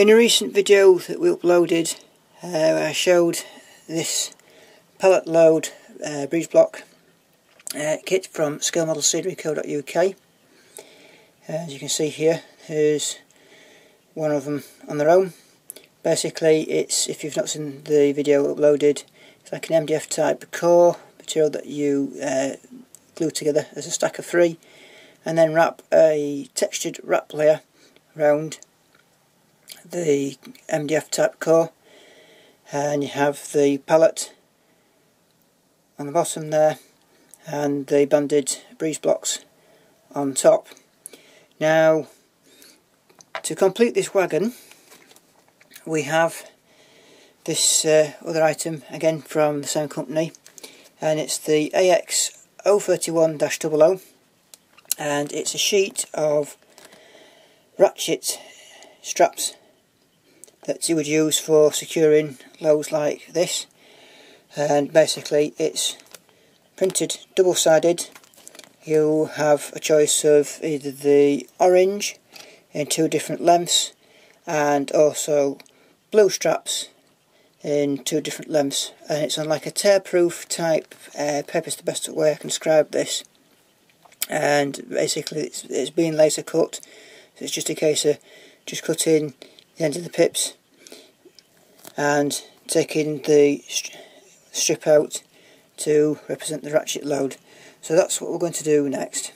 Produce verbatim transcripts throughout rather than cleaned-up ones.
In a recent video that we uploaded, uh, I showed this pallet load uh, breeze block uh, kit from scale model scenery co dot U K. As you can see here, here's one of them on their own. Basically, it's, if you've not seen the video uploaded, it's like an M D F type core material that you uh, glue together as a stack of three, and then wrap a textured wrap layer around the M D F type core, and you have the pallet on the bottom there and the banded breeze blocks on top. Now, to complete this wagon, we have this uh, other item again from the same company, and it's the A X zero three one dash zero zero, and it's a sheet of ratchet straps that you would use for securing loads like this. And basically it's printed double-sided. You have a choice of either the orange in two different lengths and also blue straps in two different lengths, and it's on like a tear-proof type uh, paper. Is the best way I can describe this. And basically it's, it's being laser cut, so it's just a case of just cutting the end of the pips and taking the strip out to represent the ratchet load. So that's what we're going to do next.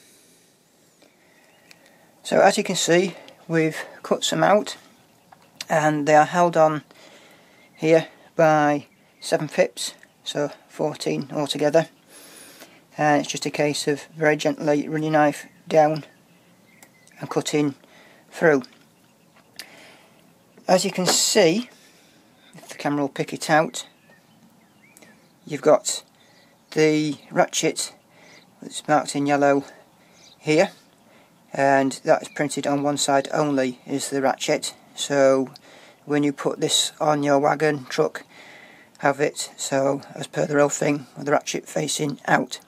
So as you can see, we've cut some out and they are held on here by seven pips, so fourteen altogether, and it's just a case of very gently running your knife down and cutting through. As you can see, if the camera will pick it out, you've got the ratchet that's marked in yellow here, and that's printed on one side only is the ratchet. So when you put this on your wagon, truck, have it so as per the real thing with the ratchet facing out.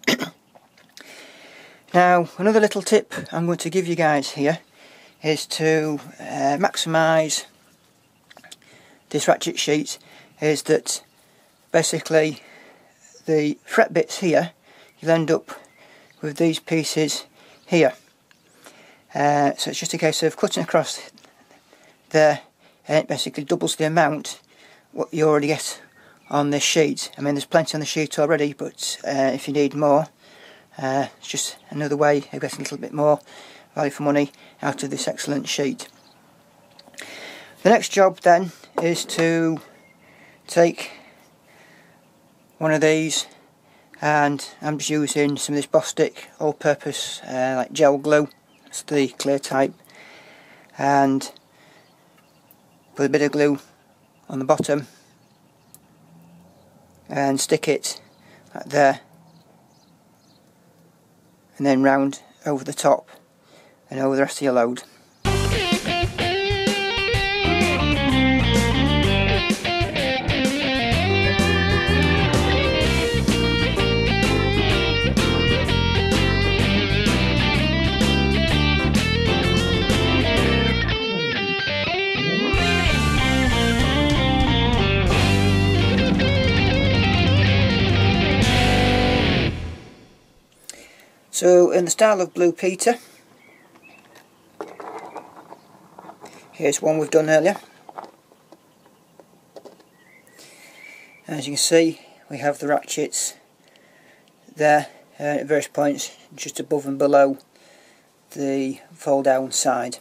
Now, another little tip I'm going to give you guys here is to uh, maximise this ratchet sheet, is that basically the fret bits here, you'll end up with these pieces here. Uh, so it's just a case of cutting across there, and it basically doubles the amount what you already get on this sheet. I mean, there's plenty on the sheet already, but uh, if you need more, uh, it's just another way of getting a little bit more value for money out of this excellent sheet. The next job then is to take one of these, and I'm just using some of this Bostik all-purpose uh, like gel glue. It's the clear type, and put a bit of glue on the bottom and stick it like there, and then round over the top and over the rest of your load. So in the style of Blue Peter, here's one we've done earlier. As you can see, we have the ratchets there uh, at various points just above and below the fold down side.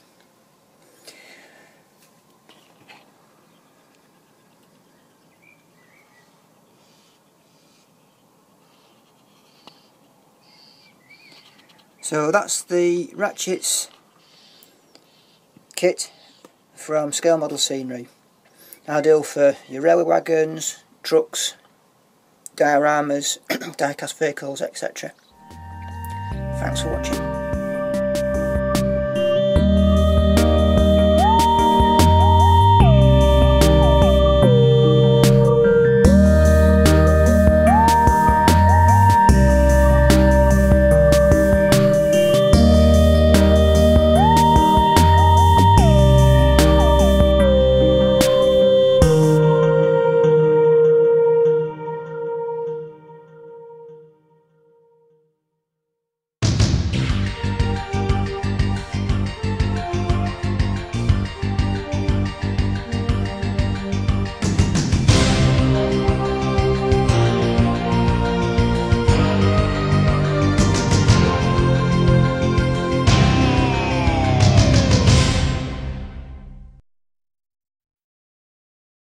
So that's the ratchets kit from Scale Model Scenery. Ideal for your railway wagons, trucks, dioramas, die-cast vehicles, et cetera. Thanks for watching.